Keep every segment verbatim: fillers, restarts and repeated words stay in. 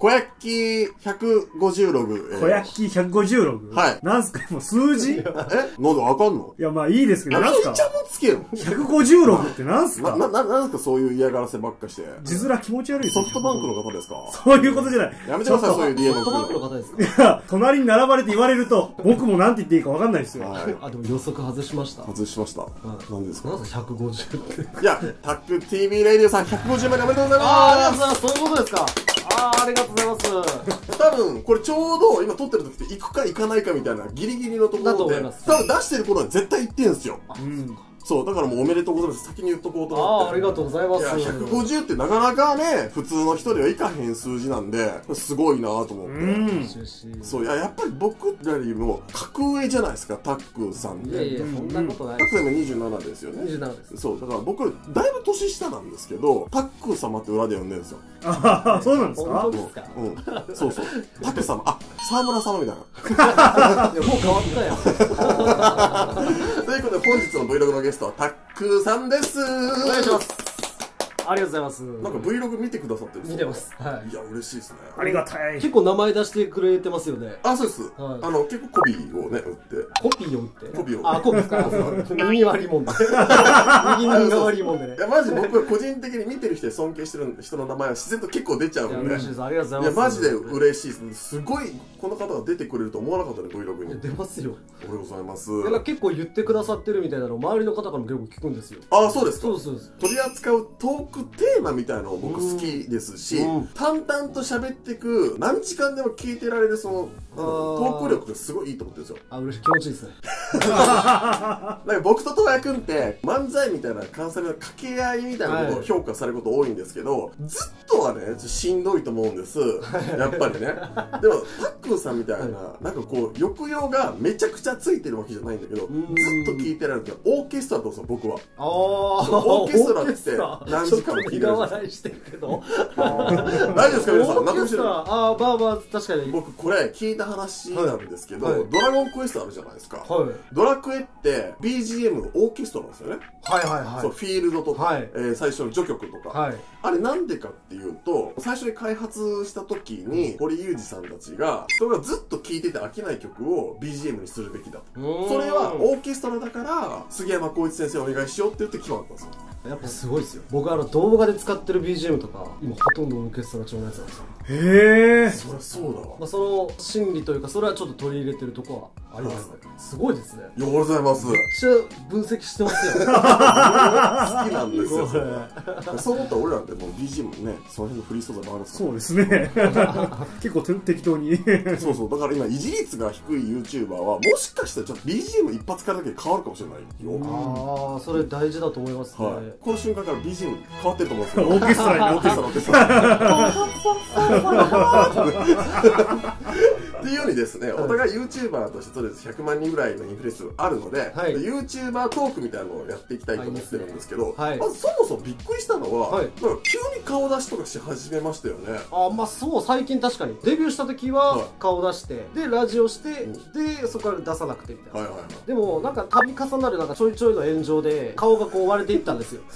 小焼きひゃくごじゅうログ。 小焼きひゃくごじゅうログ。 はい。 なんすかもう数字えなんでわかんの？ いや、まあいいですけど、なんすかちゃんとつけよ。 ひゃくごじゅうログってなんすかな、な、なんすかそういう嫌がらせばっかして。 字面気持ち悪いですソフトバンクの方ですか？ そういうことじゃない。 やめてください、そういう ディーエムソフトバンクの方ですか？ いや、隣に並ばれて言われると、僕もなんて言っていいかわかんないですよ。 はい。 あ、でも予測外しました。 外しました。何ですか？ なんすかひゃくごじゅうって。 いや、タック ティービー レディオさんひゃくごじゅうまでおめでとうございます。 ああ、ありがとうございます。そういうことですか。ああ、ありがとうございます。 多分、これちょうど今撮ってる時って行くか行かないかみたいなギリギリのところで、多分出してる頃は絶対行ってんすよ。うん。そう、だからもうおめでとうございます。先に言っとこうと思って。 ああ、ありがとうございます。 いや、ひゃくごじゅうってなかなかね、普通の人ではいかへん数字なんで、すごいなと思って。うん。そう、いや、やっぱり僕らよりも格上じゃないですか、タックさんって。 いやいや、そんなことない。 タックさん今にじゅうななですよね。 にじゅうななです。 そう、だから僕、だいぶ年下なんですけど、タック様って裏で呼んでるんですよ。 ああ、そうなんですか？ 本当ですか？ うん。そうそう。タック様、あ、沢村様みたいな。いや、もう変わったよ。 ということで、本日の Vlog のゲストはタックさんです。 お願いします。ありがとうございます。 なんか Vlog 見てくださってるんですか？ 見てます。はい。 いや、嬉しいですね。 ありがたい。 結構名前出してくれてますよね。 あ、そうです。あの、結構コピーをね、売って。 コピーを売って。 コピーを。 あ、コピーですか？耳悪いもんで。右耳が悪いもんでね。 いや、マジ僕は個人的に見てる人で尊敬してる人の名前は自然と結構出ちゃうんで。 嬉しいです。ありがとうございます。 いや、マジで嬉しいです。すごい、この方が出てくれると思わなかったね、Vlog に。 出ますよ。 おはようございます。 結構言ってくださってるみたいなのを周りの方からも結構聞くんですよ。 ああ、そうですか。 そうそうです。 取り扱うトークテーマみたいなの僕好きですし、淡々と喋ってく、何時間でも聞いてられるその、トーク力がすごいいいと思ってるんですよ。 あ、嬉しい。気持ちいいですね。 なんか僕と東也くんって漫才みたいな関西の掛け合いみたいなことを評価されること多いんですけど、ずっとはね、しんどいと思うんです。やっぱりね。でも、タックンさんみたいな、なんかこう、抑揚がめちゃくちゃついてるわけじゃないんだけど、ずっと聞いてられるから、オーケストラとさ、僕は。 ああ、 オーケストラって何時間も聞いてる。 苦笑いしてるけど。 大丈夫ですか皆さん。 オーケストラ、ああ、まあまあ、確かに。 僕これ聞いた話なんですけど、ドラゴンクエストあるじゃないですか。 はい。 ドラクエって ビージーエム オーケストラなんですよね。 はいはいはい。 そう、フィールドとか、 はい、 えー、最初の序曲とか。はい。あれなんでかっていうと、最初に開発した時に、堀裕二さんたちが、人がずっと聴いてて飽きない曲を ビージーエム にするべきだと。それはオーケストラだから、杉山浩一先生お願いしようって言って決まったんですよ。 やっぱすごいですよ。僕あの動画で使ってる ビージーエム とか、今ほとんどオーケストラ調のやつなんですよ。 へえ。 そりゃそうだわ。 まあその心理というか、それはちょっと取り入れてるとこはありますね。すごいですね。 ありがとうございます。 めっちゃ分析してますよ。好きなんですよ。そう思ったら俺らってもう ビージーエム ね、その辺のフリー素材もあるんですそうですね。結構適当に。 そうそう。だから今、維持率が低い YouTuber は、もしかしたらちょっと ビージーエム 一発からだけで変わるかもしれないよ。 ああ、それ大事だと思いますね。はい。 この瞬間から ビージーエム 変わってると思うんですけど。 オーケストラに、 オーケストラ、オーケストラ。っていうようにですね、お互い YouTuber としてとりあえずひゃくまんにんぐらいのインフレ数あるので、YouTuber トークみたいなのをやっていきたいと思ってるんですけど、まずそもそもびっくりしたのは、急に顔出しとかし始めましたよね。 あ、まあそう、最近確かに。デビューした時は顔出して、で、ラジオして、で、そこから出さなくてみたいな。でも、なんか度重なるなんかちょいちょいの炎上で、顔がこう割れていったんですよ。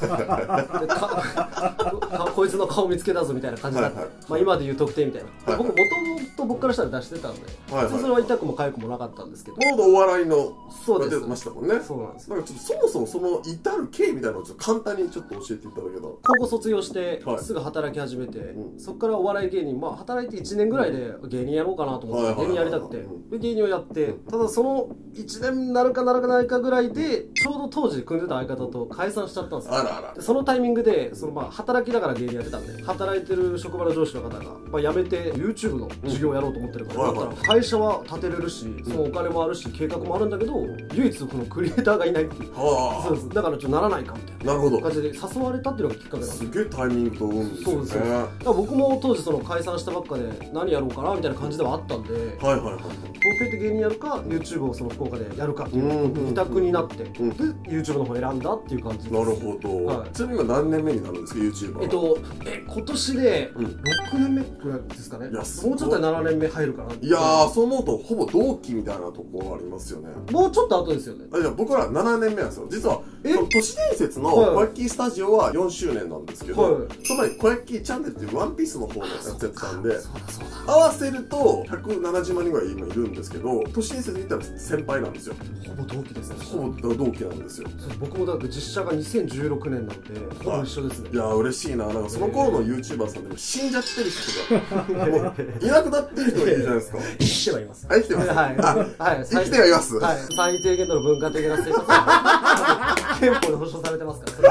こいつの顔見つけたぞみたいな感じだった。まあ今で言う特定みたいな。僕、もともと僕からしたら出してたんで、それは痛くも痒くもなかったんですけど。 もともとお笑いの、 そうです。 出てましたもんね。 そうなんです。 なんかちょっとそもそもその至る経緯みたいなのをちょっと簡単にちょっと教えていただけたら。 高校卒業して、すぐ働き始めて、そこからお笑い芸人、まあ働いていちねんぐらいで芸人やろうかなと思って、芸人やりたくて、で芸人をやって、ただそのいちねんなるかならないかぐらいで、ちょうど当時組んでた相方と解散しちゃったんですよ。 あらあら。 そのタイミングで、そのまあ働きながら芸人やってたんで、働いてる職場の上司の方が、まあ辞めて YouTube の授業をやろうと思ってるから、だったら会社は立てれるし、そのお金もあるし、計画もあるんだけど、唯一このクリエイターがいないっていう。そうです。だからちょっとならないかみたいな。 なるほど。 感じで誘われたっていうのがきっかけなんです。 すげえタイミングと運ですよね。そうですね。だから僕も当時その解散したばっかで何やろうかなみたいな感じではあったんで、はいはいはい。東京って芸人やるか、YouTube をその福岡でやるかっていう二択になって、で YouTube の方選んだっていう感じです。 なるほど。ちなみに今何年目になるんですか YouTuber？ えっとえ今年でろくねんめぐらいですかね。もうちょっとでななねんめ入るかな。 いややー、そう思うとほぼ同期みたいなところありますよね。 もうちょっと後ですよね。 あ、いや、僕らななねんめなんですよ。実は、 えその都市伝説のはい小焼きスタジオはよんしゅうねんなんですけど、 はいその前に小焼きチャンネルっていうワンピースの方のやつやってたんで、 そうだそうだ。 合わせるとひゃくななじゅうまにんぐらい今いるんですけど、都市伝説で言ったら先輩なんですよ。 ほぼ同期ですね。 ほぼ同期なんですよ。 そう僕もだって実写がにせんじゅうろくねんなんで、ほぼ一緒ですね。 いやー嬉しいな。なんかその頃の YouTuber さんでも死んじゃってる人が、もういなくなってる人がいるじゃないですか。 生きてはいます。 あ、生きてます。 はい。 あ、 はい。 生きてはいます。 はい。最低限度の文化的な生活は憲法で保障されてますから。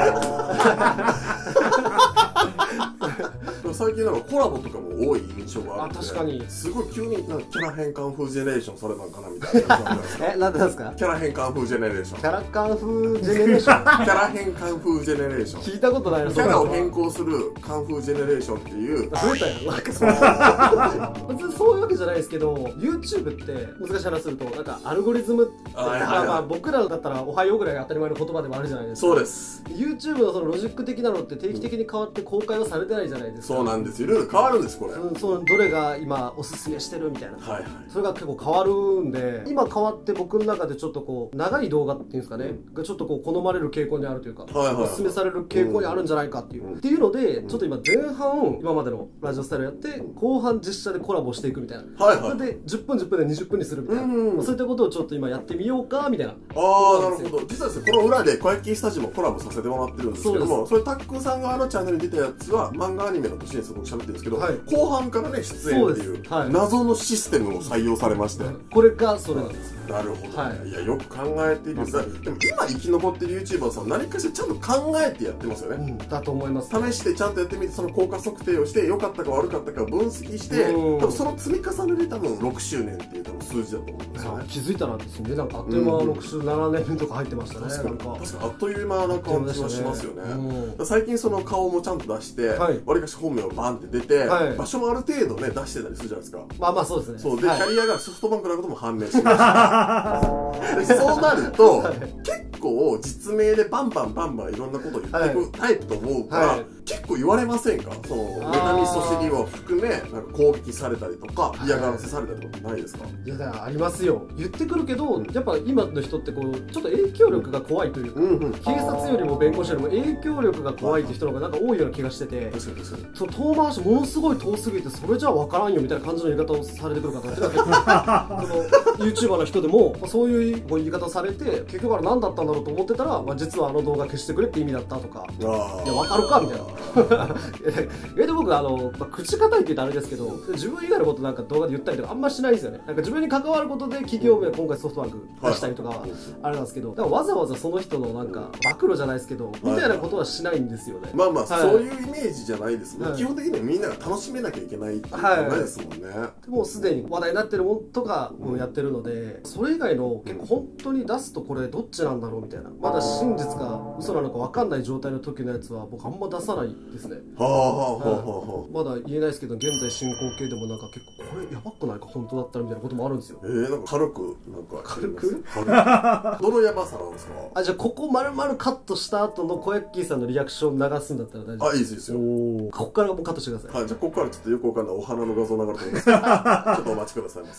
最近なんかコラボとかも多い印象があって、 あ、確かに。 すごい急になんかキャラ変換風ジェネレーションされたんかなみたいな感じなんですか。 え、なんでなんですか？ キャラ変換風ジェネレーション。 キャラカン風ジェネレーションキャラ変換風ジェネレーション。 聞いたことないな。 キャラを変更するカンフージェネレーションっていう。 増えたやん。なんかそう別にそういうわけじゃないですけど、YouTube って難しい話すると、なんかアルゴリズムって、 はいはいはい、 まあ僕らだったらおはようぐらいが当たり前の言葉でもあるじゃないですか。 そうです。 YouTube のそのロジック的なのって定期的に変わって公開はされてないじゃないですか。 そうなんですよ。いろいろ変わるんですこれ。 うん、そのどれが今おすすめしてるみたいな。 はいはい。 それが結構変わるんで、今変わって僕の中でちょっとこう長い動画っていうんですかね、がちょっとこう好まれる傾向にあるというか、 はいはいはい、 おすすめされる傾向にあるんじゃないかっていう、うん、っていうので、ちょっと今前半今までのラジオスタイルやって、後半実写でコラボしていくみたいな。 はいはい。 それでじゅっぷんじゅっぷんでにじゅっぷんにするみたいな。うんうん、そういったことをちょっと今やってみようかみたいな。 ああ、なるほど。実はですね、この裏で小焼きスタジオもコラボさせてもらってるんですけども、それタックンさん側のチャンネルに出たやつは漫画アニメの都市伝説僕喋ってるんですけど、はい、後半からね出演っていう謎のシステムを採用されまして、 これがそれなんです。 なるほど、ね、 はい、 いやよく考えているんです。でも今生き残ってる YouTuber さん何かしらちゃんと考えてやってますよね、 うん、だと思います。 試してちゃんとやってみて、その効果測定をして良かったか悪かったかを分析して、多分その積み重ねで多分ろくしゅうねんっていう多分数字だと思うんですよね。 気づいたらですね、なんかあっという間ろくしゅうななねんとか入ってましたね。 確かに、確かにあっという間な感じはしますよね。うん、最近その顔もちゃんと出して、わり、はい、かし本名をバンって出て、はい、場所もある程度ね出してたりするじゃないですか。 まあまあそうですね。 そうで、はい、キャリアがソフトバンクなことも判明してました。そうなると、はい、結構実名でバンバンバンバンいろんなことを言っていくタイプと思うから、はい、結構言われませんか？その妬みそしりを含めなんか攻撃されたりとか嫌がらせされたりとかってないですか？ いやだからありますよ。言ってくるけど、やっぱ今の人ってこうちょっと影響力が怖いというか、うんうん、警察よりも弁護士よりも影響力が怖いって人の方がなんか多いような気がしてて、 確かに確かにその遠回しものすごい遠すぎてそれじゃ分からんよみたいな感じの言い方をされてくる方っていうのは結構その YouTuber の人でもそういう言い方されて、結局あれ何だったんだろうと思ってたら、まあ、実はあの動画消してくれって意味だったとか、いや分かるかみたいなえで僕あの、まあ、口堅いって言うとあれですけど、自分以外のことなんか動画で言ったりとかあんましないんですよね。なんか自分に関わることで企業名今回ソフトバンク出したりとかはあれなんですけど、だからわざわざその人のなんか暴露じゃないですけどみたいなことはしないんですよね。 まあまあ、はい、そういうイメージじゃないですね、はい、基本的にはみんなが楽しめなきゃいけないっていう考えですもんね、はい、 でもうすでに話題になってるものとかもやってるので、それ以外の結構本当に出すとこれどっちなんだろうみたいな、まだ真実か嘘なのか分かんない状態の時のやつは僕あんま出さないですね。 はあはあはあはあ、 まだ言えないですけど現在進行形でもなんか結構これやばくないか本当だったらみたいなこともあるんですよ。 えー、なんか軽くなんか軽くどのやばさなんですか？ あ、じゃあここ丸々カットした後の小焼きさんのリアクション流すんだったら大丈夫？ あ、いいですですよ。 ここからもうカットしてください。 はい、じゃあここからちょっとよくわかんないお花の画像流れてますちょっとお待ちくださいませ。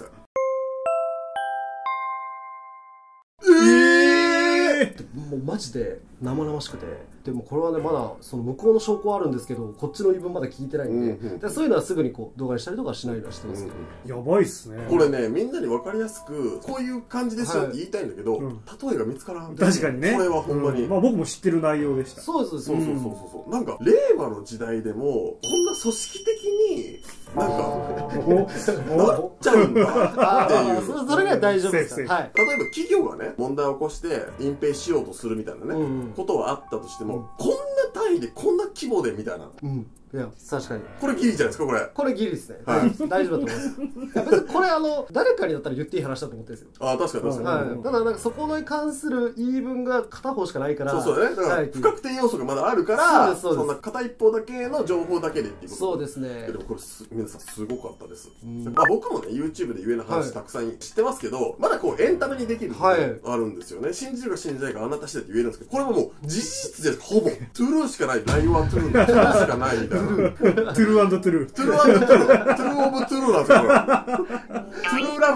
もうマジで生々しくて、でもこれはねまだその向こうの証拠はあるんですけど、こっちの言い分まだ聞いてないんで、うんうん、そういうのはすぐにこう動画にしたりとかしないようにしてますけど、 うんうん、やばいっすね。 これねみんなに分かりやすくこういう感じですよって言いたいんだけど、はい、うん、例えが見つからん。 確かにね、これはほんまに、 うん、まあ僕も知ってる内容でした。 そうですそうそうそうそう、うん、なんか令和の時代でもこんな組織的になんかなっちゃうんだっていうそれが大丈夫ですか？はい、 例えば企業がね問題を起こして隠蔽しようとするみたいなね、うんうん、ことはあったとしても、うん、こんな単位でこんな規模でみたいな、 うん、いや確かにこれギリじゃないですか。これこれギリですね、はい、大丈夫だと思います別にこれあの誰かにだったら言っていい話だと思ってるんですよ。 あ、確かに確かに、 はい、ただなんかそこに関する言い分が片方しかないから、 そうそうね、だから不確定要素がまだあるから、はい、そんな片一方だけの情報だけでっていうこと。 そうですね。 でもこれ皆さんすごかったです、うん、まあ僕もね YouTube で言えない話たくさん知ってますけど、はい、まだこうエンタメにできることがあるんですよね、はい、信じるか信じないかあなた次第って言えるんですけど、これはもう事実じゃほぼトゥルーしかない、ラインはトゥルーのトゥルーしかないみたいなトゥルートゥルートゥルートゥルートゥルートゥルーオブトゥルーなんですよこれトゥル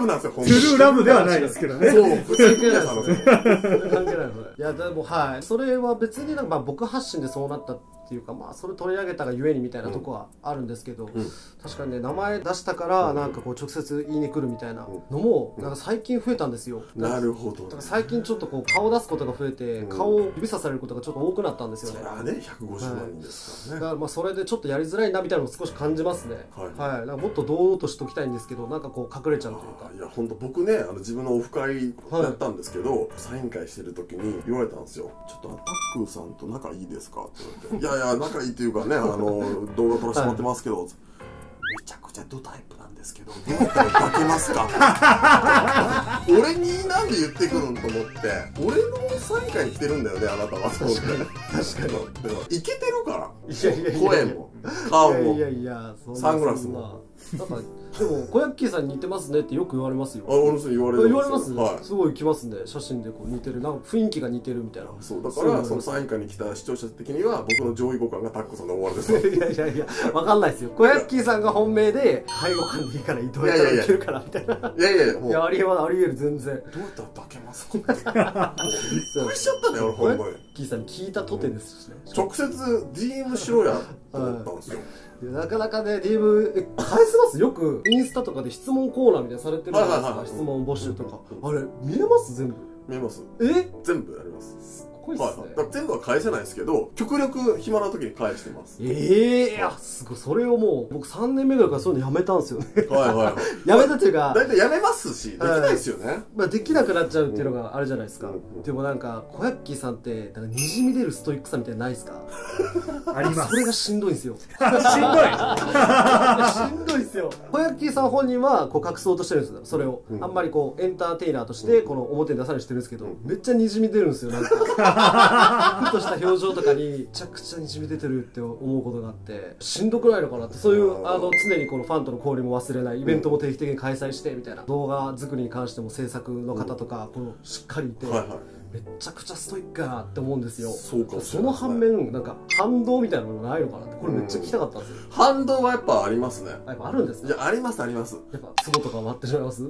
ブなんですよ、本トゥルーラブではないですけどね。 そう、 関係ないですあのね。関係ないのいやでもはいそれは別になんかまあ僕発信でそうなったっていうかまあそれ取り上げたがゆえにみたいなとこはあるんですけど、 うん、 確かにね名前出したからなんかこう直接言いに来るみたいなのもなんか最近増えたんですよ。 なるほど。 だから最近ちょっとこう顔を出すことが増えて、うん、顔を指さされることがちょっと多くなったんですよね。 それはねひゃくごじゅうまん人ですからね。 はい、だからまあそれでちょっとやりづらいなみたいなのを少し感じますね。はい、はい、なんかもっと堂々としときたいんですけどなんかこう隠れちゃうというか。 いや本当僕ねあの自分のオフ会やったんですけど、はい、サイン会してる時に言われたんですよ。ちょっとタックーさんと仲いいですかって言われていやいや仲いいっていうかねあの動画撮らせてもらってますけど、はい、めちゃくちゃドタイプなんですけどどうやったら抱けますか俺になんで言ってくるんと思って俺のサイン会に来てるんだよねあなたはと思って確かに確かにイケてるからいやいやいや声も顔もいやいやいやサングラスもなんかでも小ヤッキーさんに似てますねってよく言われますよ。 あ、俺も言われる。 言われます。 はい。 すごい来ますね。写真でこう似てる、なんか雰囲気が似てるみたいな。 そうだからそのサイン会に来た視聴者的には僕の上位互換がタックさんの終わりですよ。 いやいやいや、わかんないですよ。小ヤッキーさんが本命で介護官でいいから伊藤やったらいけるからみたいな。 いやいやいや、もういやありえありえる全然。 どうやったら抱けますか。びっくりしちゃったね俺ほんまに。 小ヤッキーさんに聞いたとてですしね。 直接 ディーエム しろやと思ったんですよ。 なかなかね ディーエム 返せます。よくインスタとかで質問コーナーみたいなされてるじゃないですか。質問募集とかあれ見れます全部。 見えます。 え全部やります。 すごいっすね。 はいはい、全部は返せないですけど極力暇な時に返してます。 ええー、いやすごい。それをもう僕さんねんめぐらいからそういうのやめたんですよね。 はいはいはいやめたっていうか大体やめますしできないですよね、はい、 まあ、できなくなっちゃうっていうのがあるじゃないですか、うん、でもなんか小ヤッキーさんってなんかにじみ出るストイックさみたいなのないですか。 あります。 それがしんどいんですよ。しんどいしんどいですよ。小ヤッキーさん本人はこう隠そうとしてるんですよそれを、うん、あんまりこうエンターテイナーとしてこの表に出さないようにしてるんですけど、うん、めっちゃにじみ出るんですよ。なんかふとした表情とかにめちゃくちゃにじみ出てるって思うことがあってしんどくないのかなって。そういうあの常にこのファンとの交流も忘れないイベントも定期的に開催してみたいな、動画作りに関しても制作の方とかこのしっかりいて、はいはい、めちゃくちゃストイックやなって思うんですよ。そうか。その反面なんか反動みたいなのがないのかなって、これめっちゃ聞きたかったんですよ。 反動はやっぱありますね。 やっぱあるんですね。 いやありますあります。 やっぱツボとか割ってしまいます。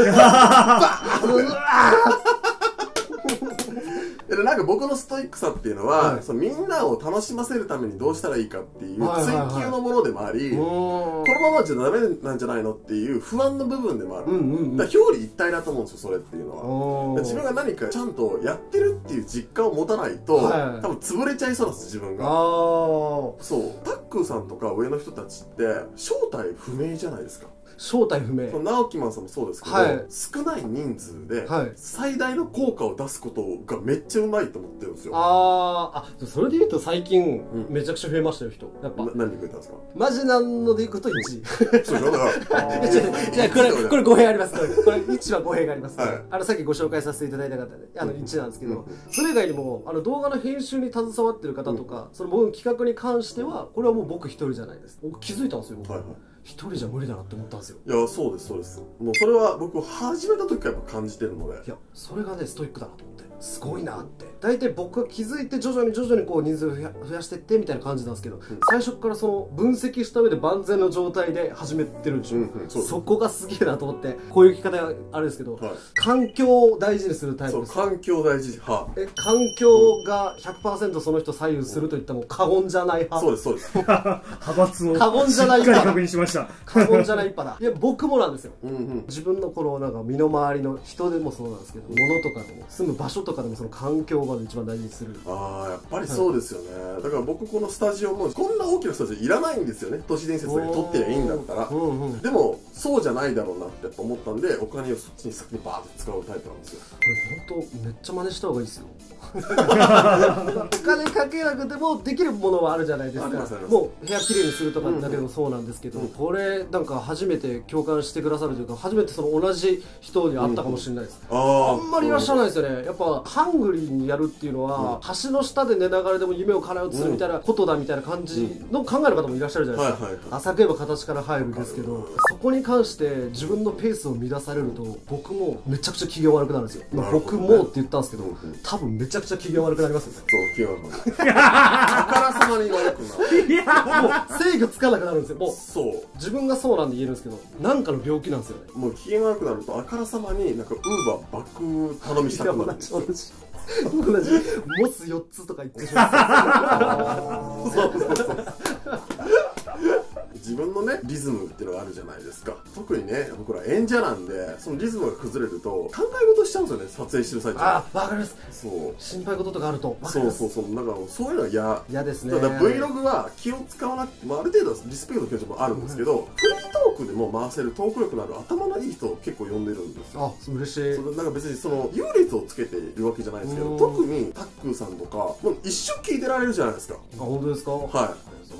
なんか僕のストイックさっていうのは、はい、そのみんなを楽しませるためにどうしたらいいかっていう追求のものでもあり、このままじゃダメなんじゃないのっていう不安の部分でもある。だから表裏一体だと思うんですよそれっていうのは。自分が何かちゃんとやってるっていう実感を持たないと、はい、多分潰れちゃいそうなんです自分が。そうタックーさんとか上の人たちって正体不明じゃないですか。 正体不明。 直木マンさんもそうですけど、はい、少ない人数で最大の効果を出すことがめっちゃうまいと思ってるんですよ。あーあ、それで言うと最近めちゃくちゃ増えましたよ人。やっぱ何人増えたんですか。 マジなのでいくといち。 そうだからじゃあこれこれ語弊あります。これいちは語弊があります、はい、あのさっきご紹介させていただいた方であのいちなんですけど、それ以外にもあの動画の編集に携わってる方とか、その僕の企画に関してはこれはもう僕一人じゃないです。僕気づいたんですよ。はいはい、一人じゃ無理だなって思ったんですよ。 いやそうですそうです。もうそれは僕始めた時からやっぱ感じてるので。 いやそれがねストイックだなと思ってすごいなって。大体僕が気づいて徐々に徐々にこう人数を増やしていってみたいな感じなんですけど、うん、最初からその分析した上で万全の状態で始めてるんでしょ、うんうん、そ, そこがすげえなと思って。こういう聞き方があれですけど、はい、環境を大事にするタイプです。 そう環境大事はえ環境が ひゃくパーセント その人左右するといったも過言じゃない派。 そうですそうです。 派閥を過言じゃないしっかり確認しました。 過言じゃない派だ。いや僕もなんですよ、うんうん、自分のこのなんか身の回りの人でもそうなんですけど、物とかでも住む場所とかでもその環境が一番大事にする。 ああやっぱりそうですよね、はい、だから僕このスタジオもこんな大きなスタジオいらないんですよね。都市伝説だけ撮ってりゃいいんだったら、うんうん、でもそうじゃないだろうなって思ったんでお金をそっちに先にバーって使うタイプなんですよ。 これ本当めっちゃ真似した方がいいですよ。お金かけなくてもできるものはあるじゃないですか。もう部屋きれいにするとかだけでもそうなんですけど、うんうん、これなんか初めて共感してくださるというか初めてその同じ人に会ったかもしれないです、うんうん、あ, あんまりいらっしゃらないですよね。やっぱまあハングリーにやるっていうのは、橋の下で寝ながらでも夢を叶えようとするみたいなことだみたいな感じの考える方もいらっしゃるじゃないですか。浅く言えば形から入るんですけど、そこに関して自分のペースを乱されると僕もめちゃくちゃ機嫌悪くなるんですよ。まあ僕もって言ったんですけど、多分めちゃくちゃ機嫌悪くなりますよね。 そう、機嫌悪くなる。あからさまに悪くなる。 いやもう制御つかなくなるんですよ。もうそう自分がそうなんで言えるんですけど、なんかの病気なんですよね。 もう機嫌悪くなるとあからさまになんかウーバーバック頼みしたくなるんですよ。 同じ同じモスよっつとか言ってしまう。そうそうそう自分のねリズムっていうのがあるじゃないですか。特にね僕ら演者なんで、そのリズムが崩れると考え事しちゃうんですよね、撮影してる最中。 あ、わかります。 そう心配事とかあるとそうそうそう、だからそういうのは嫌嫌ですね。 ただ Vlog は気を使わなくて、まあ、ある程度リスペクトの気持ちもあるんですけど、うん、フリートークでも回せるトーク力のある頭のいい人を結構呼んでるんですよ。 あ、嬉しい。 それなんか別にその優劣をつけているわけじゃないんですけど、特にタックーさんとかもう一生聞いてられるじゃないですか。あ、 本当ですか。 はい、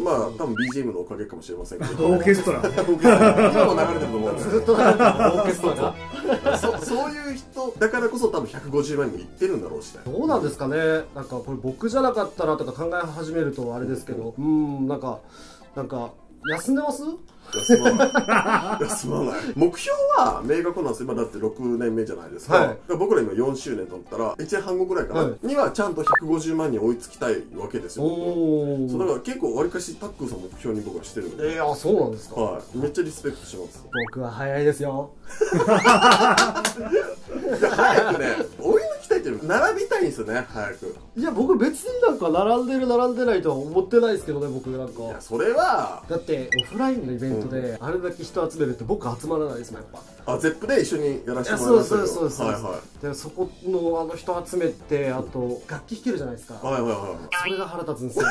まあ多分 ビージーエム のおかげかもしれませんけどオーケストラ今も流れてると思うんですずっと流れてるオーケストラがそそういう人だからこそ多分ひゃくごじゅうまんにもいってるんだろうしね。 どうなんですかね。なんかこれ僕じゃなかったらとか考え始めるとあれですけど、うーん、なんかなんか休んでます？ 休まない休まない。目標は明確なんですよ。今だってろくねんめじゃないですか、はい、僕ら今よんしゅうねんと思ったらいちねんはんごぐらいかな、はい、にはちゃんとひゃくごじゅうまんに追いつきたいわけですよ。そうだから結構わりかしタックーさん目標に僕はしてるんで。 えー、あ、そうなんですか。 はい、めっちゃリスペクトします。 僕は早いですよ。 いや早くね追い抜きたいっていうの並びたいんですよね、早く。 いや僕別になんか並んでる並んでないとは思ってないですけどね。僕なんか、いやそれはだってオフラインのイベントであれだけ人集めるって僕集まらないですもん、やっぱ。 あ、ゼップで一緒にやらせてもらいましたけど。 そうそうそうそう、 はいはい、 でそこのあの人集めて、あと楽器弾けるじゃないですか。 はいはいはい。 それが腹立つんですよ。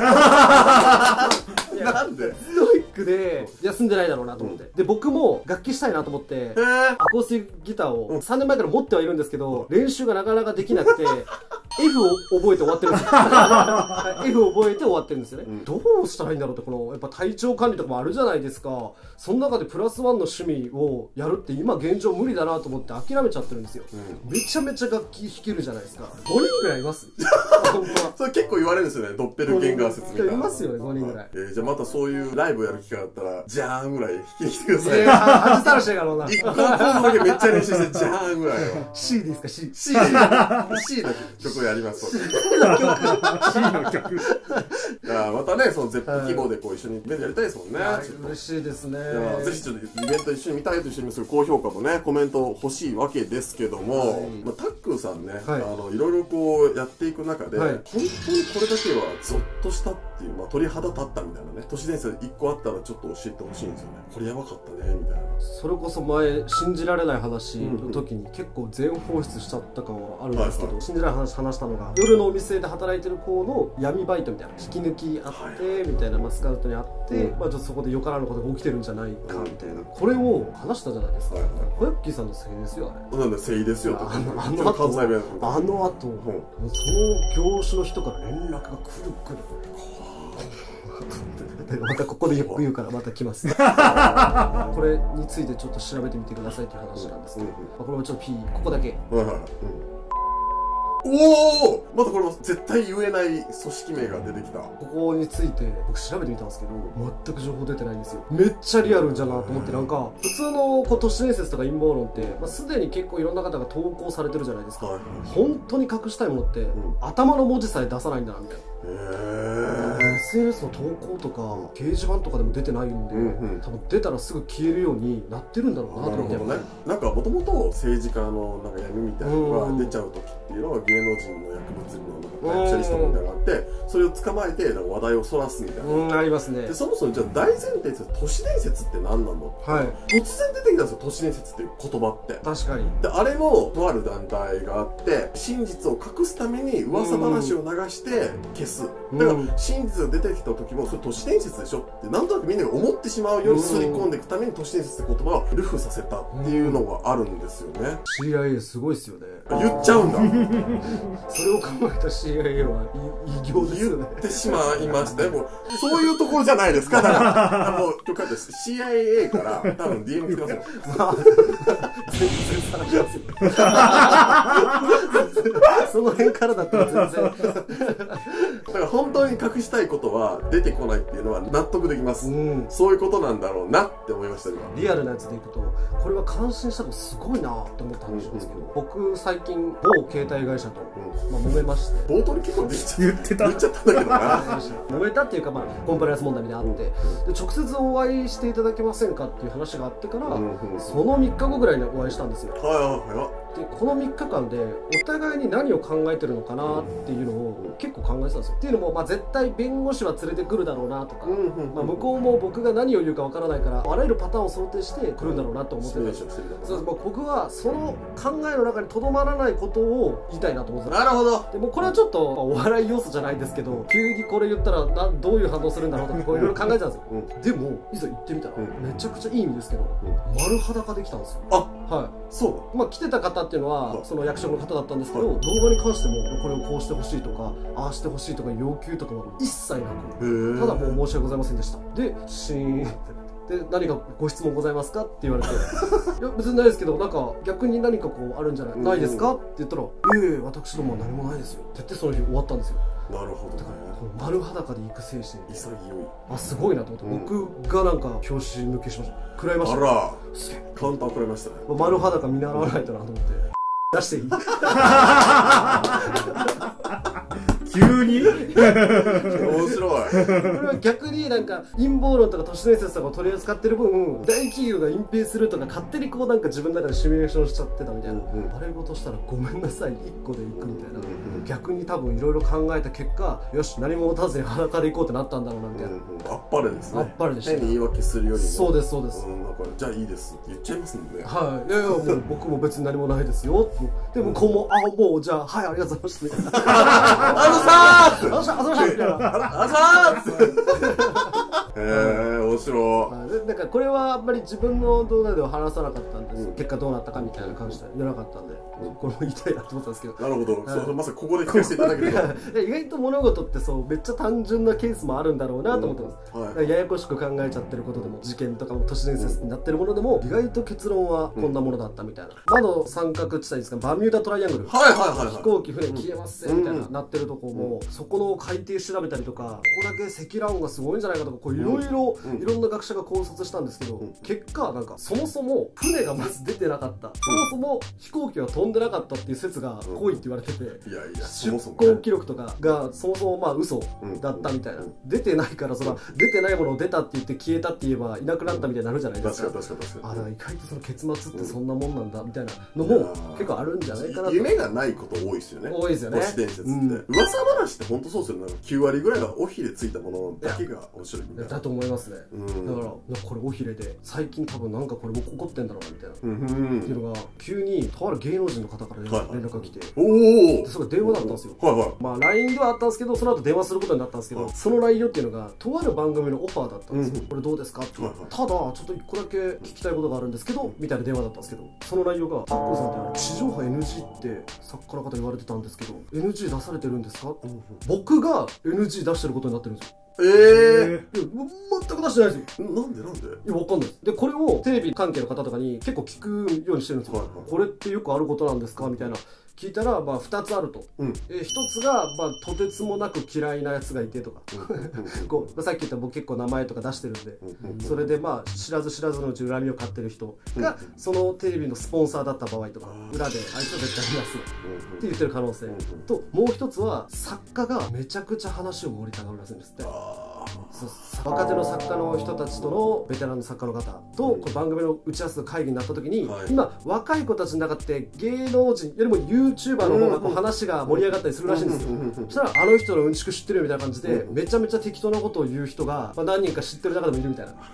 なんでストイックで休んでないだろうなと思って、うん、で僕も楽器したいなと思ってアコースティックギターをさんねんまえから持ってはいるんですけど、練習がなかなかできなくてF を覚えて終わってるんですよ。F を覚えて終わってるんですよね、うん、どうしたらいいんだろうって、このやっぱ体調管理とかもあるじゃないですか。その中でプラスワンの趣味をやるって今現状無理だなと思って諦めちゃってるんですよ、うん、めちゃめちゃ楽器弾けるじゃないですか。ごにんくらいいますそれ結構言われるんですよね、ドッペルゲンガー説みたいな。 いますよね、ごにんぐらい。 えー、じゃあまたそういうライブやる機会あったらジャーンぐらい弾きに来てください。 いやー、外さらしてやろうな。 一個コードだけめっちゃ練習してジャーンぐらいは。 C ですか。 C C で C の曲をやります。 C の曲あ、またね、そのゼップ規模でこう一緒にイベントやりたいですもんね。 嬉しいですね。 ぜひちょっとイベント一緒に見たいと一緒にする高評価もね、コメント欲しいわけですけども、はい、まあ、タックーさんね、はい、あのいろいろこうやっていく中で、はい、本当にこれだけはゾッとしたっていう、まあ、鳥肌立ったみたいなね、都市伝説いっこあったらちょっと教えてほしいんですよね。これやばかったねみたいな。それこそ前信じられない話の時に結構全放出しちゃった感はあるんですけど、はいはい、信じられない話話したのが、夜のお店で働いてる子の闇バイトみたいな、引き抜きあって、はい、みたいな、まあ、スカウトにあって、うん、まあ、ちょっとそこでよからぬことが起きてるんじゃないかみたいな、うん、これを話したじゃないですか。小ヤッキーさんのせいですよ、あれ。なんだ、せいですよと。あのあの後、あの後、うん、その業種の人から連絡が来る来る。またここでよく言うからまた来ます。これについてちょっと調べてみてくださいっていう話なんですけど、これもちょっと P ここだけ。おお、またこれも絶対言えない組織名が出てきた。ここについて僕調べてみたんですけど、全く情報出てないんですよ。めっちゃリアルじゃなと思って、なんか普通のこう都市伝説とか陰謀論って、まあ、すでに結構いろんな方が投稿されてるじゃないですか。本当に隠したいものって、うん、頭の文字さえ出さないんだなみたいな。エスエヌエス の投稿とか掲示板とかでも出てないんで、うんうん、多分出たらすぐ消えるようになってるんだろうなと思って。なるほどね。なんかもともと政治家のなんか闇みたいなのが出ちゃう時っていうのは、芸能人の薬物のなんかシャリストみたいなのがあって、それを捕まえてなんか話題をそらすみたいな。うん、ありますね。でそもそもじゃあ大前提ですよ、都市伝説って何なの、はい、突然出てきたんですよ、都市伝説っていう言葉って。確かに。であれもとある団体があって、真実を隠すために噂話を流して消す、うん、だから真伝説が出てきた時もそれ都市伝説でしょってなんとなくみんなが思ってしまうように刷り込んでいくために都市伝説って言葉をルフさせたっていうのがあるんですよね。 シーアイエー すごいっすよね。 言っちゃうんだそれを考えた シーアイエー は異業ですよね。 言ってしまいましたね。もうそういうところじゃないですか。だからもう今日書いて シーアイエー から多分 ディーエム 来てますよ。 まあ全然さらしますよその辺からだったら全然だから本当に隠したいことは出てこないっていうのは納得できます、うん、そういうことなんだろうなって思いました今。 リアルなやつでいくとこれは感心したのすごいなって思った話なんですけど、うんうん、僕最近某携帯会社と、うんまあ、揉めまして、 冒頭に結構言ってた言っちゃったんだけどな揉めたっていうか、まあ、コンプライアンス問題みたいなのがあって、うん、で直接お会いしていただけませんかっていう話があってから、うんうん、そのみっかごぐらいにお会いしたんですよ。 はいはいはい。 でこのみっかかんでお互いに何を考えてるのかなっていうのを結構考えてたんですよ。っていうのも、まあ、絶対弁護士は連れてくるだろうなとか、まあ、向こうも僕が何を言うかわからないからあらゆるパターンを想定してくるんだろうなと思ってたんですよ。そうまあ、僕はその考えの中にとどまらないことを言いたいなと思ってた。 なるほど。 でもこれはちょっと、まあ、お笑い要素じゃないですけど急にこれ言ったらなどういう反応するんだろうとかいろいろ考えてたんですよ、うん、でもいざ行ってみたら、うん、めちゃくちゃいい意味ですけど、うん、丸裸できたんですよ。 あはいそうまあ来てた方っていうのはその役所の方だったんですけど、はい、動画に関してもこれをこうしてほしいとかああしてほしいとか要求とかは一切なく、ただもう申し訳ございませんでしたでシーンで何かご質問ございますかって言われていや別にないですけどなんか逆に何かこうあるんじゃない、ないですかって言ったらいえいえ私どもは何もないですよって言ってその日終わったんですよ。 なるほど、ね、 だからこの丸裸で行く精神潔いあすごいなと思って、うん、僕がなんか拍子抜けしました。食らいました、 あらすげえカウンター食らいましたね。 丸裸見習わないとなと思って出していい急に面白いこれは逆になんか陰謀論とか都市伝説とかを取り扱ってる分大企業が隠蔽するとか勝手にこうなんか自分の中でシミュレーションしちゃってたみたいな、うんうん、あれ事したらごめんなさいいっこで行くみたいな、うんうん、逆に多分いろいろ考えた結果よし何も持たずに裸で行こうってなったんだろうなみたいな、うんうん、 あっぱれですね。 あっぱれでした。 変に言い訳するよりもそうですそうです、 うん、なんかじゃあいいですって言っちゃいますもんね。 はいいやいやもう僕も別に何もないですよでもこうもあもうじゃあはいありがとうございますみたいなあのさーあのさーあのさーみたいなあさーへえ面白い。なんかこれはあんまり自分の動画では話さなかったんです、うん、結果どうなったかみたいな感じで言わなかったんで、うん、これも言いたいなと思ったんですけど。 なるほど、はい、そうまさかここで聞かせていただけると意外と物事ってそうめっちゃ単純なケースもあるんだろうなと思ってます、うんはい、ややこしく考えちゃってることでも事件とかも都市伝説になってるものでも、うん、意外と結論はこんなものだったみたいな、うん、窓三角地帯ですかバミューダトライアングル、 はいはいはいはい、 飛行機船消えますせみたいな、うん、なってるとこも、うん、そこの海底調べたりとかここだけ積乱雲がすごいんじゃないかとかこういろいろいろんな学者が考察したんですけど、うん、結果なんかそもそも船がまず出てなかった、うん、そもそも飛行機は飛んでなかったっていう説が濃いって言われてて、うん、いやいや出航記録とかがそもそもまあ嘘だったみたいな、うん、出てないからその出てないものを出たって言って消えたって言えばいなくなったみたいになるじゃないですか。 確かに確かに確かに。 あだから意外とその結末ってそんなもんなんだみたいなのも結構あるんじゃないかなと。 夢がないこと多いですよね。 多いですよね。 都市伝説って、うん、噂話って本当そうですよね。きゅうわりぐらいが尾ひれついたものだけが面白いみたいな。 だと思いますね、うん、だからこれ尾ひれで最近多分なんかこれも起こってんだろうなみたいな、うん、っていうのが急にとある芸能人の方から連絡が来て、はいはい、それが電話だったんですよ、はいはい、まあ ライン ではあったんですけどその後電話することになったんですけど、はい、その内容っていうのがとある番組のオファーだったんですよ、うん、これどうですかって、はいはい、ただちょっといっこだけ聞きたいことがあるんですけどみたいな電話だったんですけどその内容がタッコーさんってあれ地上波 エヌジー って作家の方言われてたんですけど エヌジー 出されてるんですか、うん、僕が エヌジー 出してることになってるんですよ。 えー、 全く出してないですよ。 なんでなんでいや、わかんないです。で、これをテレビ関係の方とかに結構聞くようにしてるんですよ。はいはい、これってよくあることなんですかみたいな。聞いたら、まあ、ふたつあると。うん、えひとつが、まあ、とてつもなく嫌いなやつがいてとか。こうさっき言った僕結構名前とか出してるんで、それで、まあ、知らず知らずのうち恨みを買ってる人が、そのテレビのスポンサーだった場合とか、裏で、あいつは絶対いますって言ってる可能性。と、もう一つは、作家がめちゃくちゃ話を盛りたがるらしいんですって。そう若手の作家の人たちとのベテランの作家の方と、うん、こう番組の打ち合わせの会議になった時に、はい、今若い子たちの中って芸能人よりも YouTuber の方がこう話が盛り上がったりするらしいんですよ。そしたらあの人のうんちく知ってるみたいな感じで、うん、めちゃめちゃ適当なことを言う人が、まあ、何人か知ってる中でもいるみたいな。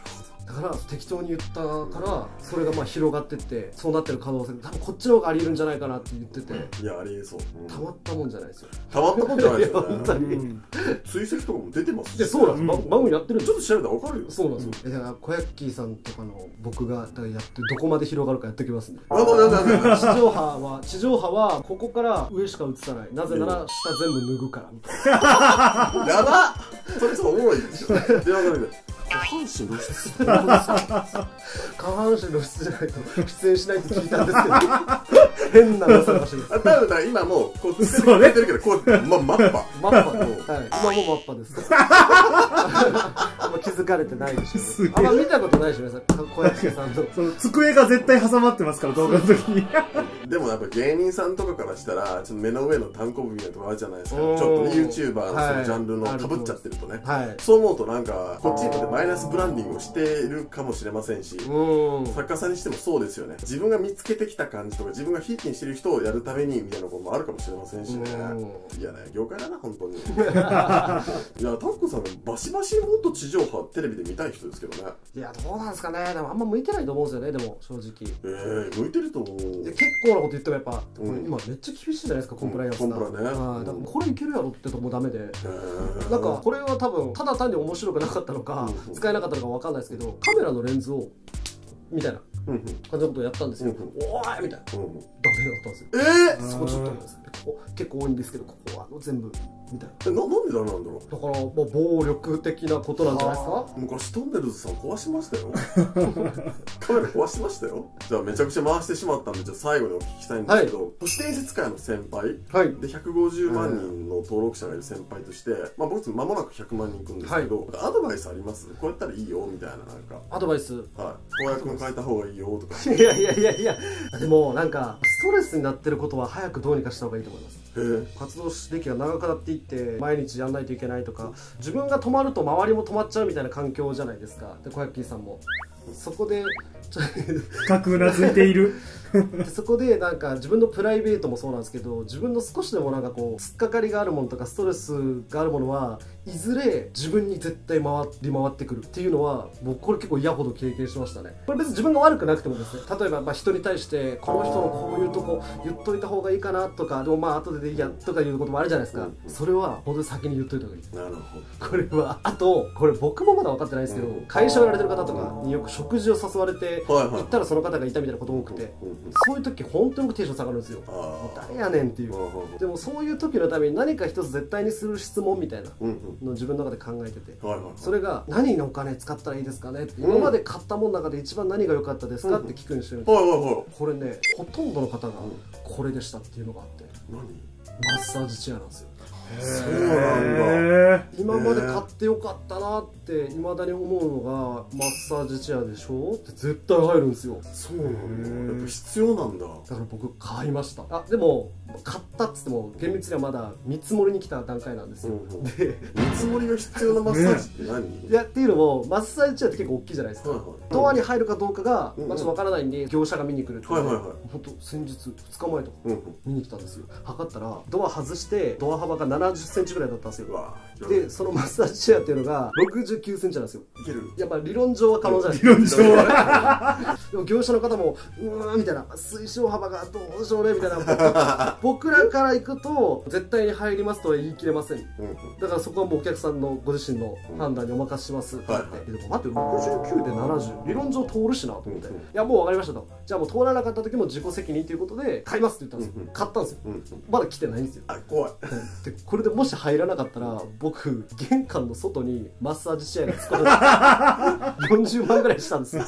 だから適当に言ったからそれがまあ広がってってそうなってる可能性多分こっちの方がありえるんじゃないかなって言ってて、 いやありえそう、うん、 たまったもんじゃないですよ。 たまったもんじゃないですよね本当に追跡とかも出てますし、 でそうなんです、うん、番組やってるんですちょっと調べたら分かるよ。 そうなんですよ、うん、だから小ヤッキーさんとかの僕がやってどこまで広がるかやっておきますんで。 あのなんだなんだ地上波は地上波はここから上しか映さない、なぜなら下全部脱ぐからみたいなやばっそれちょっとおもろいでしょ電話かけて下半身露出下半身露出じゃないと出演しないって聞いたんですけど変な噂らしいです。 多分だ今もうこうそうねてるけどこう、ま、マッパマッパの、はい、今もマッパですあんま気づかれてないでしょう、ね、あんま見たことないでしょうね小屋さんとその机が絶対挟まってますから動画の時にでもやっぱ芸人さんとかからしたらちょっと目の上の単行部みたいなとこあるじゃないですか。ちょっとね YouTuber のそのジャンルのかぶっちゃってるとね、はい、そう思うとなんかこっちにとってマイナスブランディングをしているかもしれませんし、作家さんにしてもそうですよね。自分が見つけてきた感じとか自分がひいきにしてる人をやるためにみたいなこともあるかもしれませんしね。いやね業界だな本当にいやタッコさんバシバシもっと地上波テレビで見たい人ですけどね。 いやどうなんですかね。でもあんま向いてないと思うんですよね。でも正直ええー、向いてると思う。 結構なこと言ってもやっぱ、うん、今めっちゃ厳しいじゃないですかコンプライアンスが、うん、コンプラね、はい、だからこれいけるやろってともダメで、なんかこれは多分ただ単に面白くなかったのか、うん、使えなかったのか分かんないですけど、カメラのレンズをみたいな感じのことをやったんですよ、うん、おーいみたいな、うん、ダメだったんですよ。 えー、 そこちょっとここ結構多いんですけどここは全部みたいな。 え、な、なんでダメなんだろう。 だから、まあ、暴力的なことなんじゃないですか。 昔トンネルズさん壊しましたよカメラ壊しましたよ。じゃあめちゃくちゃ回してしまったんで、じゃあ最後にお聞きしたいんですけど、はい、都市伝説界の先輩、はい、でひゃくごじゅうまんにんの登録者がいる先輩として、まあ、僕間もなくひゃくまんにんいくんですけど、はい、アドバイスあります？こうやったらいいよみたいな。なんかアドバイス、はい、 公約も変えた方がいいよとかいやいやいやいやでもなんかストレスになってることは早くどうにかした方がいいと思います。活動歴が長くなっていって毎日やんないといけないとか、自分が止まると周りも止まっちゃうみたいな環境じゃないですか。で小ヤッキーさんもそこで深くうなずいているでそこでなんか自分のプライベートもそうなんですけど、自分の少しでもなんかこう突っかかりがあるものとかストレスがあるものはいずれ自分に絶対回り回ってくるっていうのは僕これ結構嫌ほど経験しましたね。これ別に自分が悪くなくてもですね、例えばまあ人に対してこの人のこういうとこ言っといた方がいいかなとか、でもまあ後でいいやとかいうこともあるじゃないですか。それは本当に先に言っといた方がいい。なるほど。これはあとこれ僕もまだ分かってないんですけど、会社をやられてる方とかによく食事を誘われて行ったらその方がいたみたいなこと多くて、そういう時本当に僕テンション下がるんですよ。誰やねんっていう。でもそういう時のために何か一つ絶対にする質問みたいなのを自分の中で考えてて、それが何のお金使ったらいいですかねって、今まで買ったものの中で一番何が良かったですかって聞くようにしてるんですよ。これねほとんどの方がこれでしたっていうのがあって、マッサージチェアなんですよ。 そうなんだ。 今まで買ってよかったなっていまだに思うのがマッサージチェアでしょって絶対入るんですよ。 そうなんだ。やっぱ必要なんだ。だから僕買いました。あでも買ったっつっても厳密にはまだ見積もりに来た段階なんですよ。うんうん、で見積もりが必要なマッサージって何？ いやっていうのもマッサージチェアって結構大きいじゃないですか。はいはい、ドアに入るかどうかが、まあ、ちょっとわからないんで業者が見に来るっていうので、本当先日ふつかまえとか見に来たんですよ。測ったらドア外してドア幅がななじゅっセンチぐらいだったんですよ。でそのマッサージチェアっていうのがろくじゅうきゅうセンチなんですよ。いける？やっぱ理論上は可能じゃないですか。理論上はでも業者の方もうーんみたいな、推奨幅がどうでしょうねみたいな僕らから行くと絶対に入りますとは言い切れません。だからそこはもうお客さんのご自身の判断にお任せしますって言って、待ってろくじゅうきゅうでななじゅう理論上通るしなと思って、いやもう分かりましたと、じゃあもう通らなかった時も自己責任ということで買いますって言ったんですよ。買ったんですよ。まだ来てないんですよ。 あ怖い。 でこれでもし入らなかったら僕玄関の外にマッサージチェアがつくことでよんじゅうまんぐらいしたんですよ。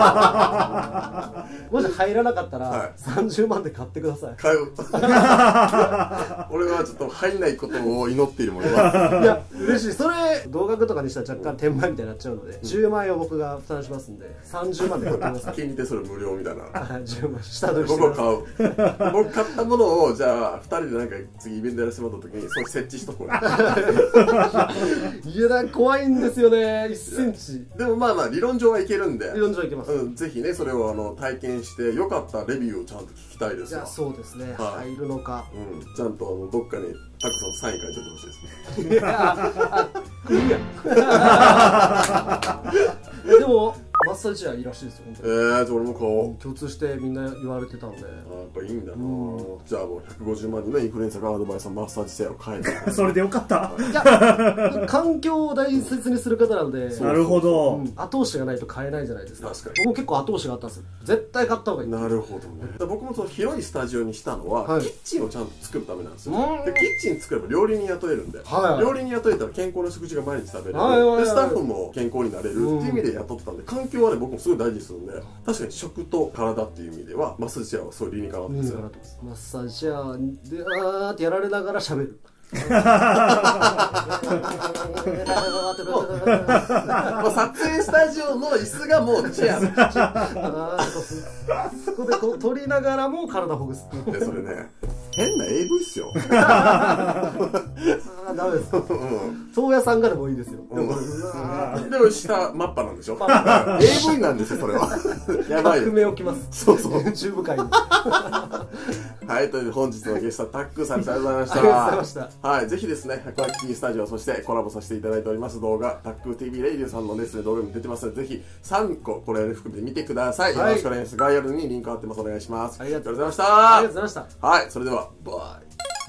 もし入らなかったらさんじゅうまんで買ってください。 買う俺はちょっと入んないことを祈っているもん。いや嬉しい。それ同額とかにしたら若干転売みたいになっちゃうので、じゅうまんえんを僕が負担しますんでさんじゅうまんで買ってください。 気に入ってそれ無料みたいな。 じゅうまん下取りして僕は買う。僕買ったものをじゃあふたりでなんか次イベントやらせてもらった時にそれ設置しとこう。 いやだ怖いんですよね。いっセンチでもまあまあ理論上はいけるんで、 理論上はいけます、 うん、ぜひねそれをあの体験してよかったレビューをちゃんと聞きたいですよ。 いやそうですね、はい、入るのか、 うん、ちゃんとあのどっかにタクさんのサイン書いておいてほしいですね。 いやあ来るやん。でもマッサージチェアいいらしいですよ、本当えに。 ー、じゃあ俺も買おう。 共通してみんな言われてたんで。 あ、やっぱいいんだな。じゃあもうひゃくごじゅうまん人のインフルエンサーがアドバイスのマッサージチェアを買える。 それでよかった。 いや、環境を大切にする方なんで、 なるほど、 うん、後押しがないと買えないじゃないですか。 確かに。 僕も結構後押しがあったんですよ。絶対買った方がいい。 なるほどね。僕もその広いスタジオにしたのは、はい、キッチンをちゃんと作るためなんですよ。で、キッチン作れば料理人雇えるんで、はい、料理人雇えたら健康な食事が毎日食べれる、はいはい、でスタッフも健康になれるっていう意味で雇ってたんで、環境はね僕もすごい大事にするんで、確かに食と体っていう意味ではマッサージチェアはすごい理にかなってますよ。 マッサージチェアであーってやられながら喋る。もう撮影スタジオの椅子がもうチェア。 そこでこう撮りながらも体ほぐす。 でそれね、変な エーブイ っすよ。 ああダメです。宗谷さんがでもいいですよ。でも下マッパなんでしょ。エーブイ なんですよそれは。やばい。 革命起きます。 そうそう。 YouTube 界に。 はい、という本日のゲストタックさんありがとうございました。 ありがとうございました。 はい、ぜひですね、コヤッキースタジオ、そしてコラボさせていただいております動画、タック ティーブイ レイディオさんのですね、動画にも出てますので、ぜひさんこ、これを含めて見てください。はい、よろしくお願いします。概要欄にリンク貼ってます。お願いします。 ありがとうございました。 ありがとうございました。 はい、それでは、バイ。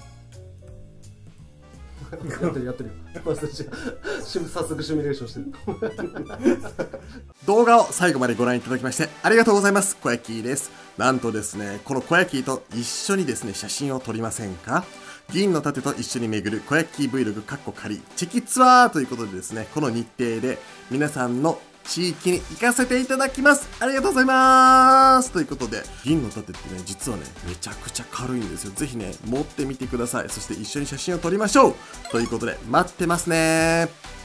やってるやってるよ。早速シミュレーションしてる。 動画を最後までご覧いただきましてありがとうございます。コヤッキーです。なんとですね、このコヤッキーと一緒にですね、写真を撮りませんか？銀の盾と一緒に巡るコヤッキー Vlog カッコ仮チェキツアーということでですね、この日程で皆さんの地域に行かせていただきます。ありがとうございますということで、銀の盾ってね、実はね、めちゃくちゃ軽いんですよ。ぜひね、持ってみてください。そして一緒に写真を撮りましょうということで、待ってますねー。